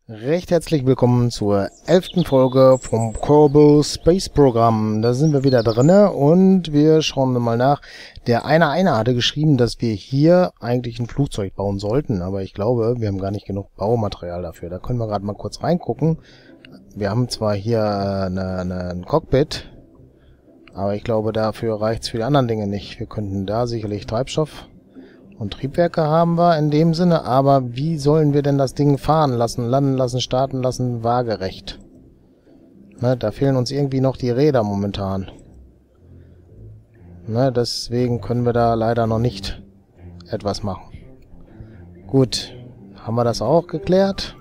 Recht herzlich willkommen zur 11. Folge vom Kerbal Space Program. Da sind wir wieder drinne und wir schauen mal nach. Der eine hatte geschrieben, dass wir hier eigentlich ein Flugzeug bauen sollten, aber ich glaube, wir haben gar nicht genug Baumaterial dafür. Da können wir gerade mal kurz reingucken. Wir haben zwar hier ein Cockpit, aber ich glaube, dafür reicht es für die anderen Dinge nicht. Wir könnten da sicherlich Treibstoff und Triebwerke haben wir in dem Sinne, aber wie sollen wir denn das Ding fahren lassen, landen lassen, starten lassen, waagerecht? Ne, da fehlen uns irgendwie noch die Räder momentan. Ne, deswegen können wir da leider noch nicht etwas machen. Gut, haben wir das auch geklärt.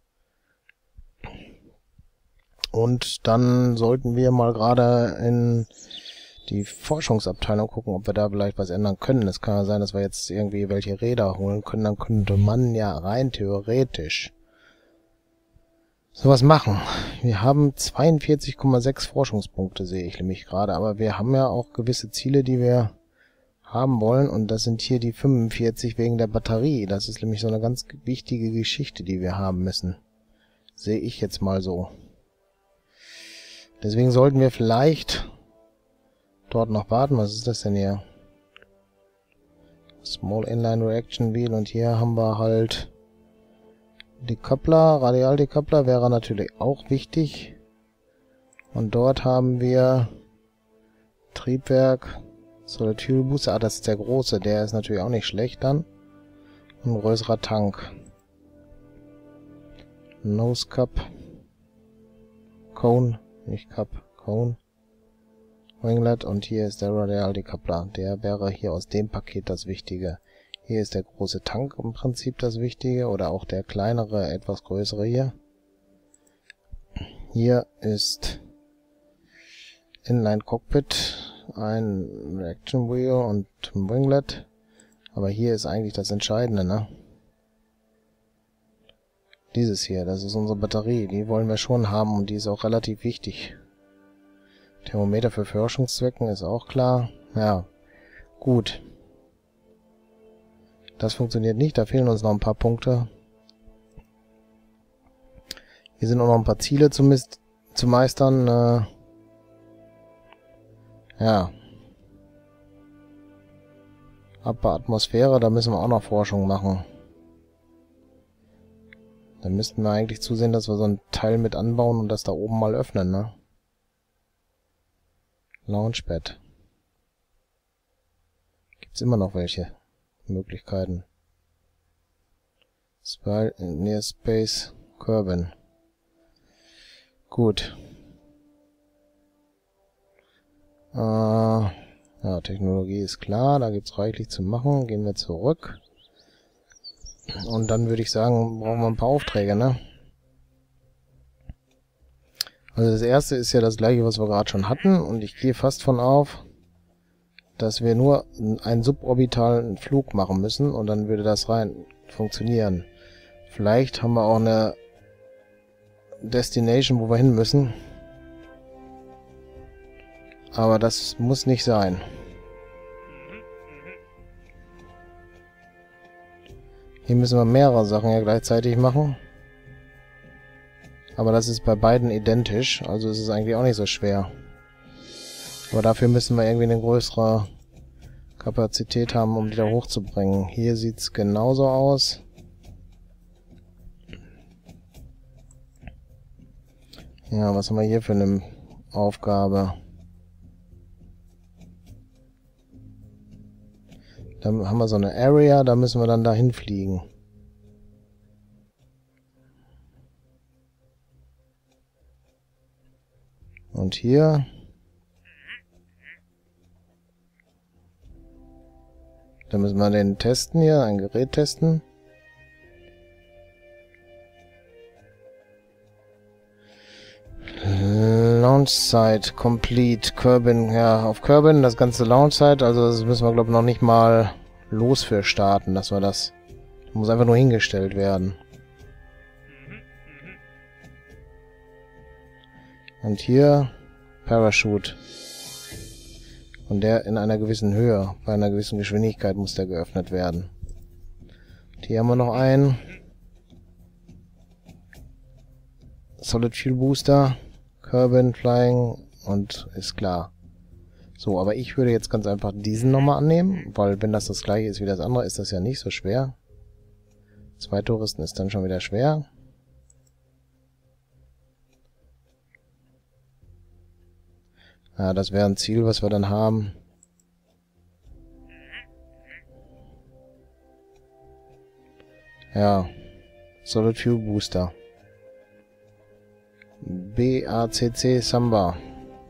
Und dann sollten wir mal gerade in die Forschungsabteilung gucken, ob wir da vielleicht was ändern können. Es kann ja sein, dass wir jetzt irgendwie welche Räder holen können. Dann könnte man ja rein theoretisch sowas machen. Wir haben 42,6 Forschungspunkte, sehe ich nämlich gerade. Aber wir haben ja auch gewisse Ziele, die wir haben wollen. Und das sind hier die 45 wegen der Batterie. Das ist nämlich so eine ganz wichtige Geschichte, die wir haben müssen. Sehe ich jetzt mal so. Deswegen sollten wir vielleicht dort noch warten. Was ist das denn hier? Small Inline Reaction Wheel. Und hier haben wir halt Decoupler. Radialdecoupler wäre natürlich auch wichtig. Und dort haben wir Triebwerk. Solid Fuel Booster. Ah, das ist der große. Der ist natürlich auch nicht schlecht dann. Und ein größerer Tank. Nose Cup. Cone. Nicht Cup. Cone. Winglet und hier ist der Radialdecoupler. Der wäre hier aus dem Paket das Wichtige. Hier ist der große Tank im Prinzip das Wichtige oder auch der kleinere, etwas größere hier. Hier ist Inline Cockpit, ein Reaction Wheel und ein Winglet. Aber hier ist eigentlich das Entscheidende, ne? Dieses hier, das ist unsere Batterie. Die wollen wir schon haben und die ist auch relativ wichtig. Thermometer für Forschungszwecken ist auch klar. Ja, gut. Das funktioniert nicht, da fehlen uns noch ein paar Punkte. Hier sind auch noch ein paar Ziele zu meistern. Ja. Upper Atmosphäre, da müssen wir auch noch Forschung machen. Dann müssten wir eigentlich zusehen, dass wir so ein Teil mit anbauen und das da oben mal öffnen, ne? Launchpad. Gibt's immer noch welche Möglichkeiten. Near Space Kerbin. Gut. Ja, Technologie ist klar, da gibt's reichlich zu machen. Gehen wir zurück. Und dann würde ich sagen, brauchen wir ein paar Aufträge, ne? Also das erste ist ja das gleiche, was wir gerade schon hatten. Und ich gehe fast von auf, dass wir nur einen suborbitalen Flug machen müssen. Und dann würde das rein funktionieren. Vielleicht haben wir auch eine Destination, wo wir hin müssen. Aber das muss nicht sein. Hier müssen wir mehrere Sachen ja gleichzeitig machen. Aber das ist bei beiden identisch, also ist es eigentlich auch nicht so schwer. Aber dafür müssen wir irgendwie eine größere Kapazität haben, um die da hochzubringen. Hier sieht es genauso aus. Ja, was haben wir hier für eine Aufgabe? Da haben wir so eine Area, da müssen wir dann dahin fliegen. Und hier da müssen wir den testen hier, ein Gerät testen. Launch Site complete. Kerbin, ja, auf Kerbin das ganze Launch Site, also das müssen wir glaube ich noch nicht mal los für starten, dass wir das muss einfach nur hingestellt werden. Und hier Parachute. Und der in einer gewissen Höhe, bei einer gewissen Geschwindigkeit muss der geöffnet werden. Und hier haben wir noch einen. Solid Fuel Booster, Kerbin, Flying und ist klar. So, aber ich würde jetzt ganz einfach diesen nochmal annehmen, weil wenn das gleiche ist wie das andere, ist das ja nicht so schwer. 2 Touristen ist dann schon wieder schwer. Ja, das wäre ein Ziel, was wir dann haben. Ja, Solid Fuel Booster. BACC Samba.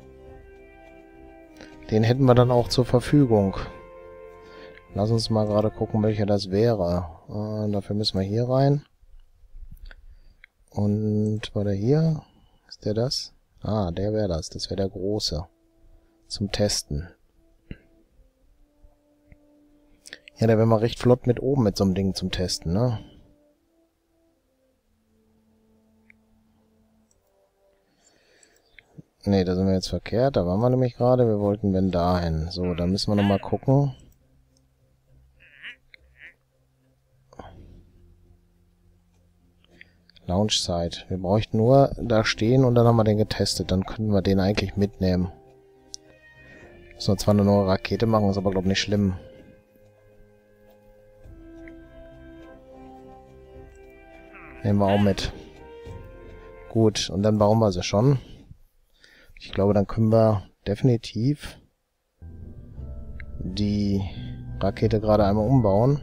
Den hätten wir dann auch zur Verfügung. Lass uns mal gerade gucken, welcher das wäre. Dafür müssen wir hier rein. Und war der hier? Ist der das? Ah, der wäre das. Das wäre der große. Zum Testen. Ja, der wäre mal recht flott mit oben mit so einem Ding zum Testen, ne? Ne, da sind wir jetzt verkehrt. Da waren wir nämlich gerade. Wir wollten wenn dahin. So, da müssen wir nochmal gucken. Launch-Site. Wir bräuchten nur da stehen und dann haben wir den getestet. Dann können wir den eigentlich mitnehmen. Müssen wir zwar eine neue Rakete machen, ist aber glaube ich nicht schlimm. Nehmen wir auch mit. Gut, und dann bauen wir sie schon. Ich glaube, dann können wir definitiv die Rakete gerade einmal umbauen.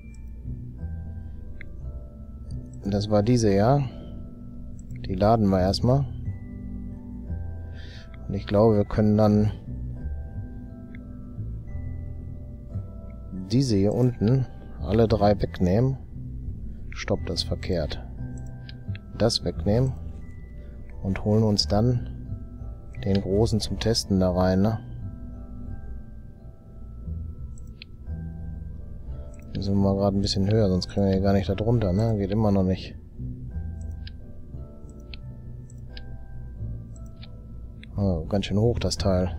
Das war diese, ja. Die laden wir erstmal. Und ich glaube, wir können dann diese hier unten alle 3 wegnehmen. Stopp, das ist verkehrt. Das wegnehmen. Und holen uns dann den großen zum Testen da rein, ne? Müssen wir mal gerade ein bisschen höher, sonst kriegen wir hier gar nicht da drunter, ne? Geht immer noch nicht. Oh, ganz schön hoch, das Teil.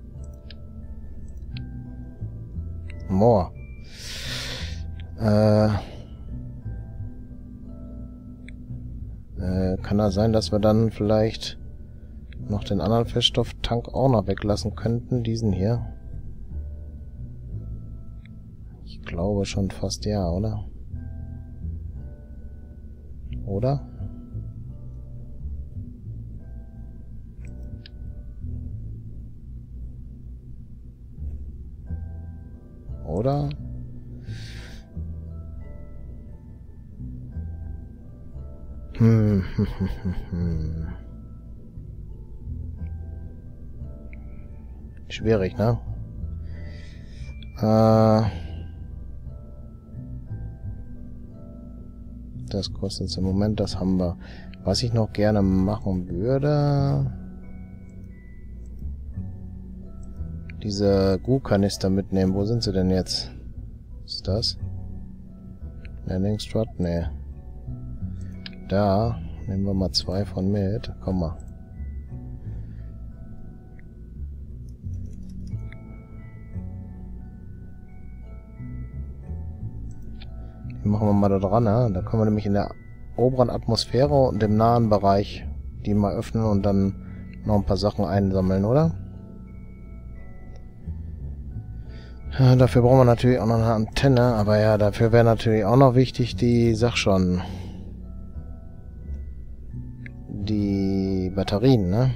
More. Kann das sein, dass wir dann vielleicht noch den anderen Feststofftank auch noch weglassen könnten? Diesen hier. Ich glaube schon fast ja, oder? Oder? Oder? Schwierig, ne? Das kostet es im Moment, das haben wir. Was ich noch gerne machen würde... Diese Gu-Kanister mitnehmen. Wo sind sie denn jetzt? Was ist das? Landing Strut? Nee. Da. Nehmen wir mal 2 von mit. Komm mal. Die machen wir mal da dran, ne? Da können wir nämlich in der oberen Atmosphäre und im nahen Bereich die mal öffnen und dann noch ein paar Sachen einsammeln, oder? Ja, dafür brauchen wir natürlich auch noch eine Antenne, aber ja, dafür wäre natürlich auch noch wichtig die, sag schon, die Batterien, ne?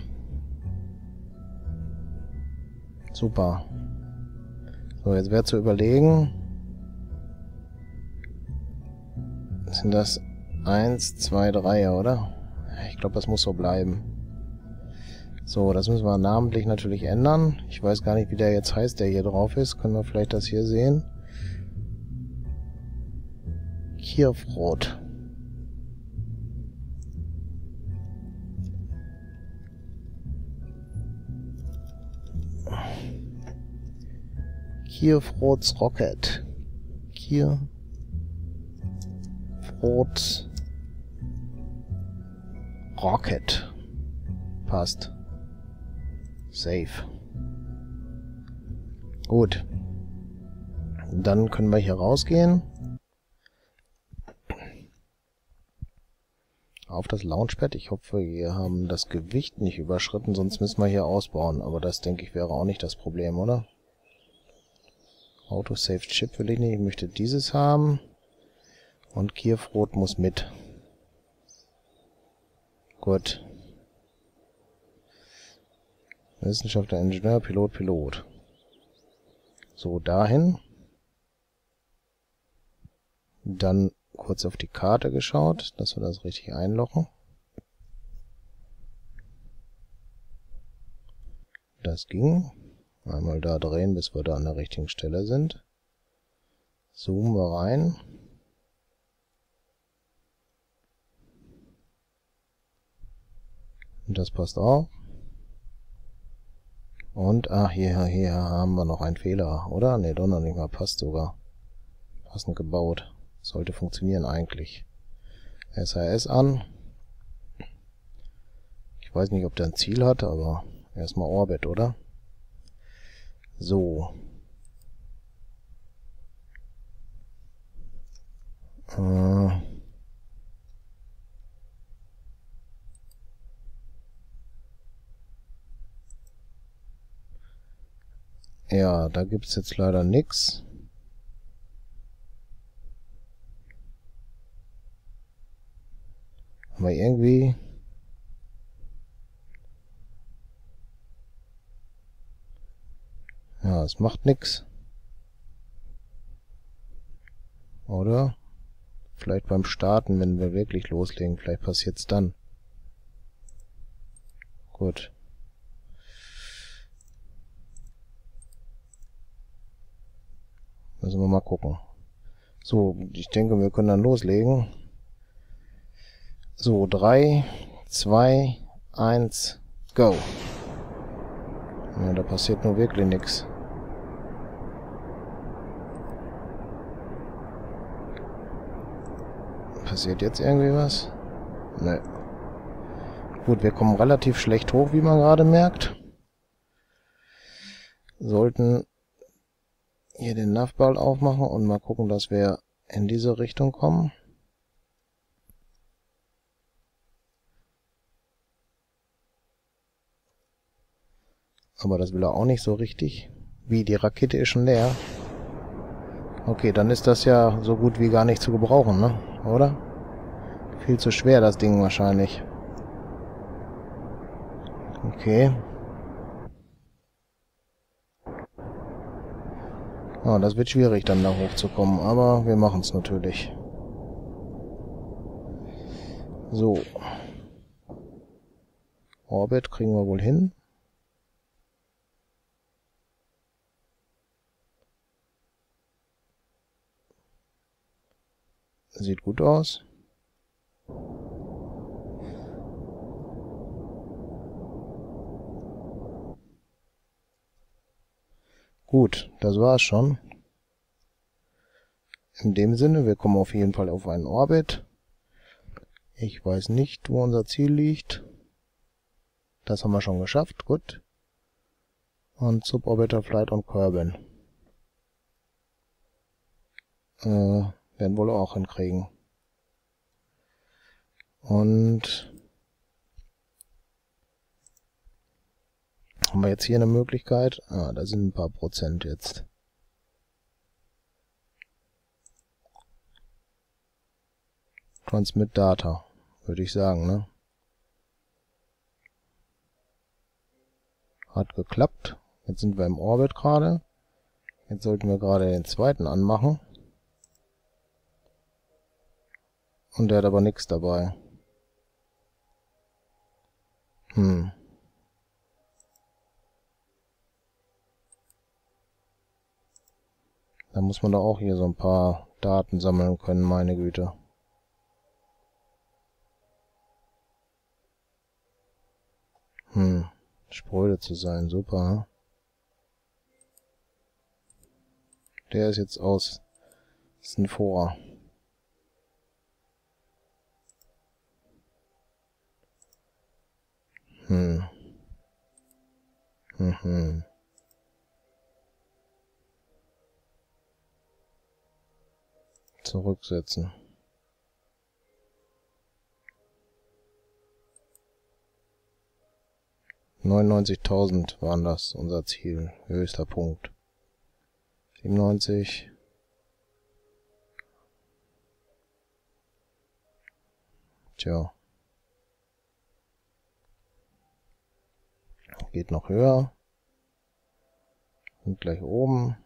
Super. So, jetzt wäre zu überlegen, sind das 1, 2, 3, oder? Ich glaube, das muss so bleiben. So, das müssen wir namentlich natürlich ändern. Ich weiß gar nicht, wie der jetzt heißt, der hier drauf ist. Können wir vielleicht das hier sehen? Kirfrot. Kirfrots Rocket. Kirfrots Rocket. Passt. Safe. Gut. Dann können wir hier rausgehen. auf das Launchpad. Ich hoffe, wir haben das Gewicht nicht überschritten, sonst müssen wir hier ausbauen. Aber das, denke ich, wäre auch nicht das Problem, oder? Autosave Chip will ich nicht. Ich möchte dieses haben. Und Kirfrot muss mit. Gut. Wissenschaftler, Ingenieur, Pilot, Pilot. So, dahin. Dann kurz auf die Karte geschaut, dass wir das richtig einlochen. Das ging. Einmal da drehen, bis wir da an der richtigen Stelle sind. Zoomen wir rein. Und das passt auch. Und, hier haben wir noch einen Fehler, oder? Ne, doch noch nicht mal, passt sogar. Passend gebaut. Sollte funktionieren eigentlich. SAS an. Ich weiß nicht, ob der ein Ziel hat, aber erstmal Orbit, oder? So. Ja, da gibt's jetzt leider nix. Aber irgendwie... Ja, es macht nix. Oder? Vielleicht beim Starten, wenn wir wirklich loslegen. Vielleicht passiert's dann. Gut. Müssen wir mal gucken. So, ich denke, wir können dann loslegen. So, 3, 2, 1, go. Ja, da passiert nur wirklich nichts. Passiert jetzt irgendwie was? Ne. Gut, wir kommen relativ schlecht hoch, wie man gerade merkt. Sollten hier den Navball aufmachen und mal gucken, dass wir in diese Richtung kommen. Aber das will er auch nicht so richtig. Wie, die Rakete ist schon leer? Okay, dann ist das ja so gut wie gar nicht zu gebrauchen, ne? Oder? Viel zu schwer, das Ding wahrscheinlich. Okay. Oh, das wird schwierig, dann da hochzukommen, aber wir machen es natürlich. So. Orbit kriegen wir wohl hin. Sieht gut aus. Gut, das war's schon. In dem Sinne, wir kommen auf jeden Fall auf einen Orbit. Ich weiß nicht, wo unser Ziel liegt. Das haben wir schon geschafft, gut. Und Suborbital Flight on Kerbin. Werden wohl auch hinkriegen. Und haben wir jetzt hier eine Möglichkeit? Da sind ein paar Prozent jetzt. Transmit Data, würde ich sagen, ne? Hat geklappt. Jetzt sind wir im Orbit gerade. Jetzt sollten wir gerade den zweiten anmachen. Und der hat aber nichts dabei. Da muss man doch auch hier so ein paar Daten sammeln können, meine Güte. Spröde zu sein, super. Der ist jetzt aus. Das ist ein Vor. Zurücksetzen. 99.000 waren das, unser Ziel. Höchster Punkt. 97. Tja. Geht noch höher. Und gleich oben.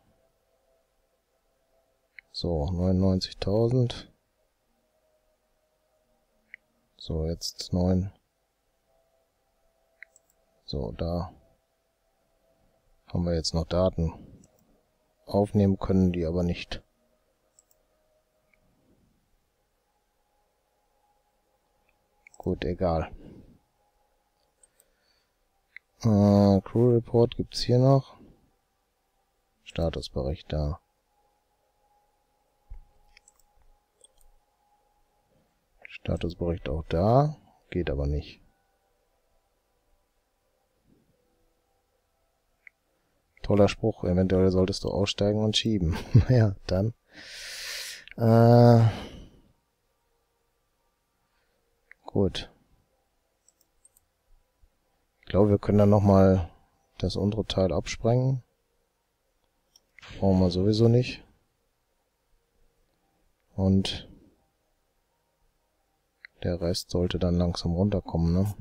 So, 99.000. So, jetzt 9. So, da haben wir jetzt noch Daten aufnehmen können, die aber nicht. Gut, egal. Crew Report gibt's hier noch. Statusbericht da. Statusbericht auch da. Geht aber nicht. Toller Spruch. Eventuell solltest du aussteigen und schieben. Ja, dann. Gut. Ich glaube, wir können dann nochmal das untere Teil absprengen. Brauchen wir sowieso nicht. Und der Rest sollte dann langsam runterkommen, ne?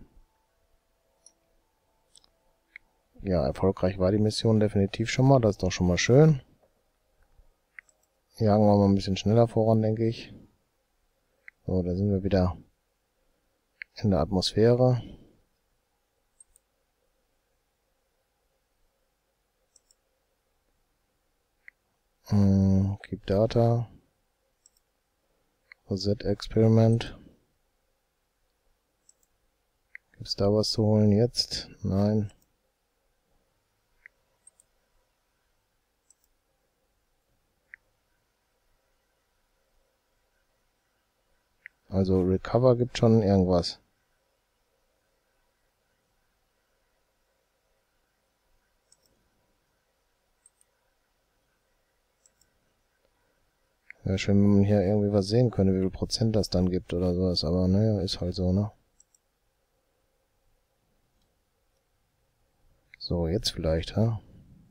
Ja, erfolgreich war die Mission definitiv schon mal. Das ist doch schon mal schön. Jagen wir mal ein bisschen schneller voran, denke ich. So, da sind wir wieder in der Atmosphäre. Keep Data. Reset Experiment. Gibt's da was zu holen jetzt? Nein. Also Recover gibt schon irgendwas. Wäre schön, wenn man hier irgendwie was sehen könnte, wie viel Prozent das dann gibt oder sowas. Aber naja, ist halt so, ne? So, jetzt vielleicht, ha?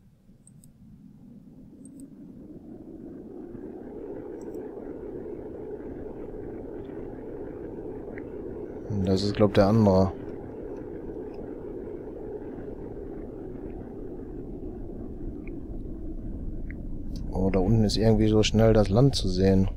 Das ist, glaub, der andere. Oh, da unten ist irgendwie so schnell das Land zu sehen.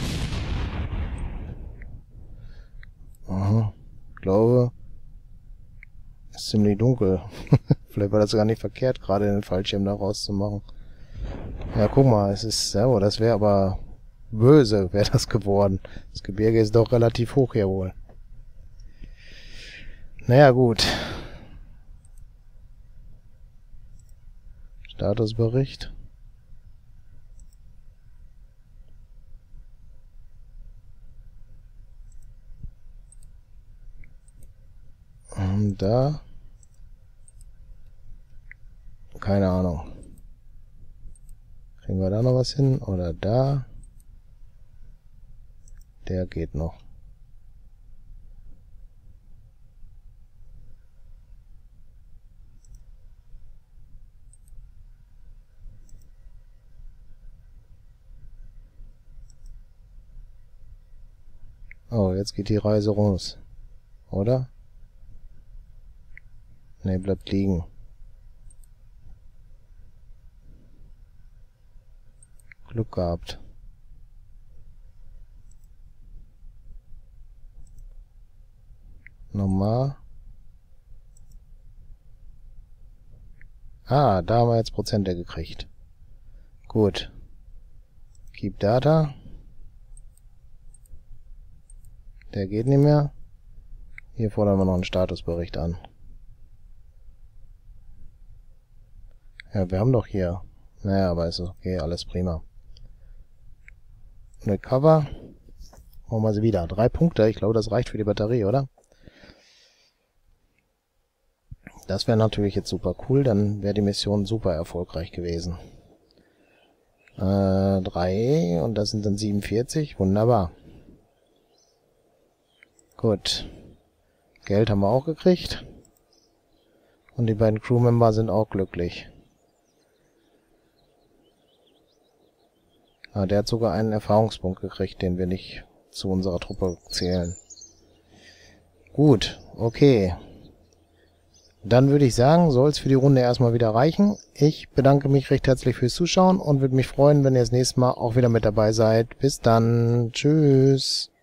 Aha. Ich glaube, ist ziemlich dunkel. Vielleicht war das gar nicht verkehrt, gerade den Fallschirm da rauszumachen. Ja, guck mal, es ist, ja, oh, das wäre aber böse, wäre das geworden. Das Gebirge ist doch relativ hoch hier wohl. Naja, gut. Statusbericht. Und da. Keine Ahnung. Kriegen wir da noch was hin? Oder da? Der geht noch. Oh, jetzt geht die Reise raus. Oder? Ne, bleibt liegen. Glück gehabt. Nochmal. Ah, da haben wir jetzt Prozente gekriegt. Gut. Keep Data. Der geht nicht mehr. Hier fordern wir noch einen Statusbericht an. Ja, wir haben doch hier. Naja, aber ist okay, alles prima. Recover. Machen wir sie wieder. 3 Punkte. Ich glaube, das reicht für die Batterie, oder? Das wäre natürlich jetzt super cool. Dann wäre die Mission super erfolgreich gewesen. 3 und das sind dann 47. Wunderbar. Gut. Geld haben wir auch gekriegt. Und die beiden Crewmember sind auch glücklich. Ah, der hat sogar einen Erfahrungspunkt gekriegt, den wir nicht zu unserer Truppe zählen. Gut, okay. Dann würde ich sagen, soll es für die Runde erstmal wieder reichen. Ich bedanke mich recht herzlich fürs Zuschauen und würde mich freuen, wenn ihr das nächste Mal auch wieder mit dabei seid. Bis dann. Tschüss.